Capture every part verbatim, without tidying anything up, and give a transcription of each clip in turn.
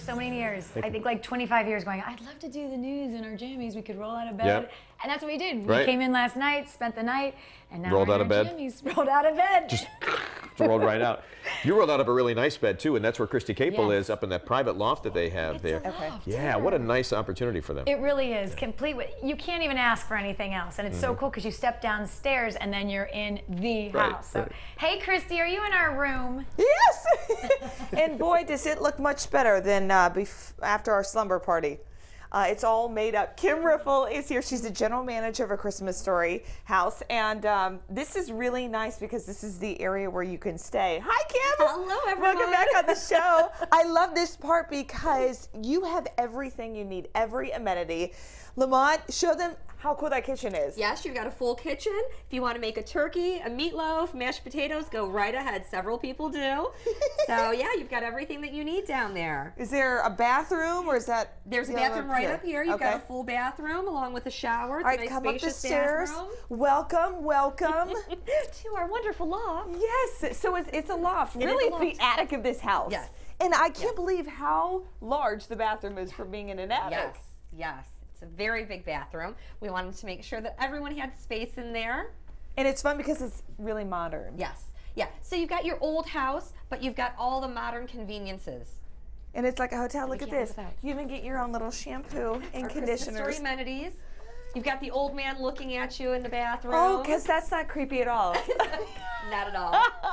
so many years. Thank I think like twenty-five years going, I'd love to do the news in our jammies. We could roll out of bed. Yep. And that's what we did. Right. We came in last night, spent the night, and now rolled we're out in of our bed. jammies. Rolled out of bed. Just rolled right out. You rolled out of a really nice bed too, and that's where Christy Capel Yes. is, up in that private loft that they have It's there. a loft, Yeah, yeah. what a nice opportunity for them. It really is. Complete with, you can't even ask for anything else. And it's Mm-hmm. so cool because you step downstairs and then you're in the Right, house. So, right. hey, Christy, are you in our room? Yes! And boy, does it look much better than uh, bef after our slumber party. Uh, it's all made up. Kim Riffle is here. She's the general manager of A Christmas Story house. And um, this is really nice because this is the area where you can stay. Hi, Kim. Hello, everyone. Welcome back on the show. I love this part because you have everything you need, every amenity. Lamont, show them how cool that kitchen is. Yes, you've got a full kitchen. If you want to make a turkey, a meatloaf, mashed potatoes, go right ahead. Several people do. So yeah, you've got everything that you need down there. Is there a bathroom or is that? There's a the bathroom other right up here. You've Okay. got a full bathroom along with a shower. It's All a right, nice come up the spacious stairs. bathroom. Welcome, welcome. To our wonderful loft. Yes, so it's, it's a loft. It is really, a it's loft. the attic of this house. Yes. And I can't Yes. believe how large the bathroom is for being in an attic. Yes, yes. It's a very big bathroom. We wanted to make sure that everyone had space in there. And it's fun because it's really modern. Yes, yeah. So you've got your old house, but you've got all the modern conveniences. And it's like a hotel. Look You at can't this. miss out. You even get your own little shampoo and Our Christmas Story conditioners. amenities. You've got the old man looking at you in the bathroom. Oh, because that's not creepy at all. Not at all.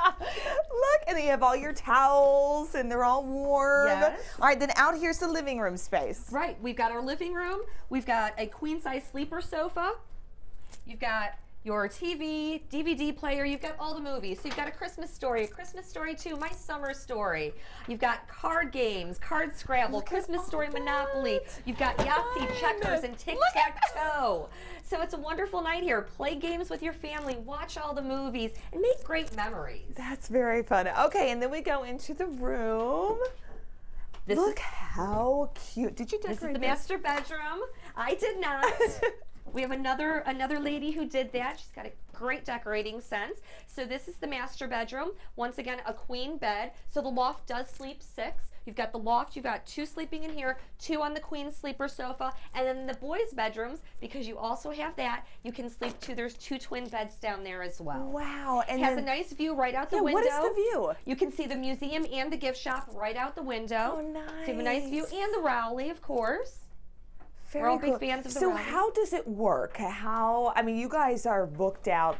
Look, and then you have all your towels and they're all warm. Yes. All right, then out here's the living room space. Right, we've got our living room. We've got a queen size sleeper sofa. You've got your T V, D V D player, you've got all the movies. So you've got A Christmas Story, A Christmas Story two, My Summer Story. You've got card games, Card Scrabble, Christmas Story Monopoly. You've got Yahtzee, checkers, and tic-tac-toe. So it's a wonderful night here. Play games with your family, watch all the movies, and make great memories. That's very fun. Okay, and then we go into the room. This Look is, how cute. Did you this decorate is the master bedroom. I did not. We have another another lady who did that. She's got a great decorating sense. So this is the master bedroom. Once again, a queen bed. So the loft does sleep six. You've got the loft, you've got two sleeping in here, two on the queen sleeper sofa, and then the boys' bedrooms, because you also have that, you can sleep two. There's two twin beds down there as well. Wow. And It has then, a nice view right out the yeah, window. what is the view? You can see the museum and the gift shop right out the window. Oh, nice. So you have a nice view, and the Rowley, of course. Very We're all big cool. fans of the So Rowley. how does it work? How, I mean, you guys are booked out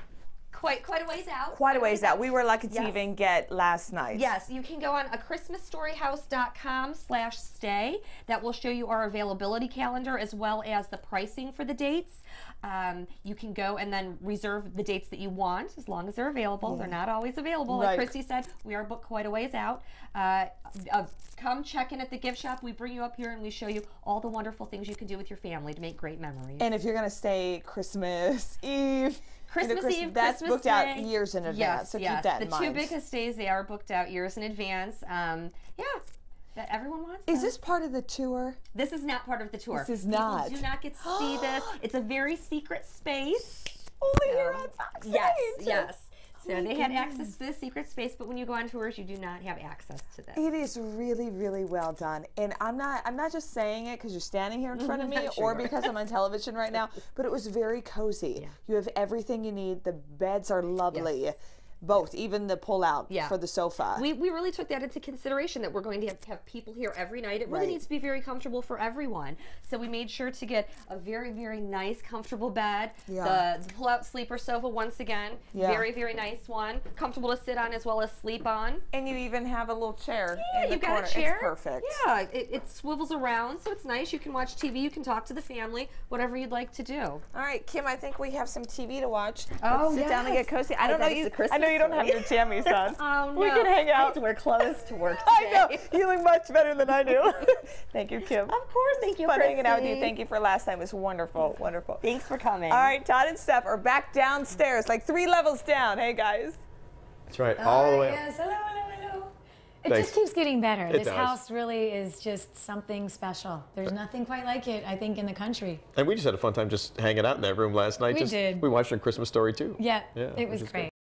Quite quite a ways out. quite a ways out. We were lucky to Yes. even get last night. Yes, you can go on a christmas story house dot com slash stay. That will show you our availability calendar as well as the pricing for the dates. Um, you can go and then reserve the dates that you want as long as they're available. Yeah. They're not always available. Right. Like Christy said, we are booked quite a ways out. Uh, uh, come check in at the gift shop. We bring you up here and we show you all the wonderful things you can do with your family to make great memories. And if you're going to stay Christmas Eve, Christmas you know, Christ- Eve, that's Christmas booked Day. out years in advance. Yes, so yes. keep that the in mind. two biggest days, they are booked out years in advance. Um, yeah, that everyone wants. Is them. this part of the tour? This is not part of the tour. This is People not. do not get to see this. It's a very secret space. Only here Um, on Fox Yes, eight. yes. So Oh my they had goodness. access to this secret space, but when you go on tours, you do not have access to this. It is really, really well done, and I'm not. I'm not just saying it because you're standing here in front of me, Not or sure. because I'm on television right now. But it was very cozy. Yeah. You have everything you need. The beds are lovely, Yes. both, even the pull-out Yeah. for the sofa. We, we really took that into consideration that we're going to have, have people here every night. It really Right. needs to be very comfortable for everyone. So we made sure to get a very, very nice, comfortable bed. Yeah. The, the pull-out sleeper sofa, once again, Yeah. very, very nice one. Comfortable to sit on as well as sleep on. and you even have a little chair Yeah, in the you've got corner. a chair. It's perfect. Yeah, it, it swivels around, so it's nice. You can watch T V, you can talk to the family, whatever you'd like to do. All right, Kim, I think we have some T V to watch. Oh, Let's sit down and get yes. cozy. I I don't know bet you. it's a I know you don't have Christmas your jammies on. Oh, no. We can hang I out. have to wear clothes to work I know. today. You look much better than I do. Thank you, Kim. Of course, thank you, Fun hanging out with you. Christy. Thank you for last time. It was wonderful, wonderful. Thanks for coming. All right, Todd and Steph are back downstairs, like three levels down. Hey, guys. That's right, all the way up. Yes, hello, hello, hello. It Thanks. just keeps getting better. It This does. house really is just something special. There's nothing quite like it, I think, in the country. And we just had a fun time just hanging out in that room last night. We just, did. We watched A Christmas Story too. Yeah, Yeah, it which was is good. great.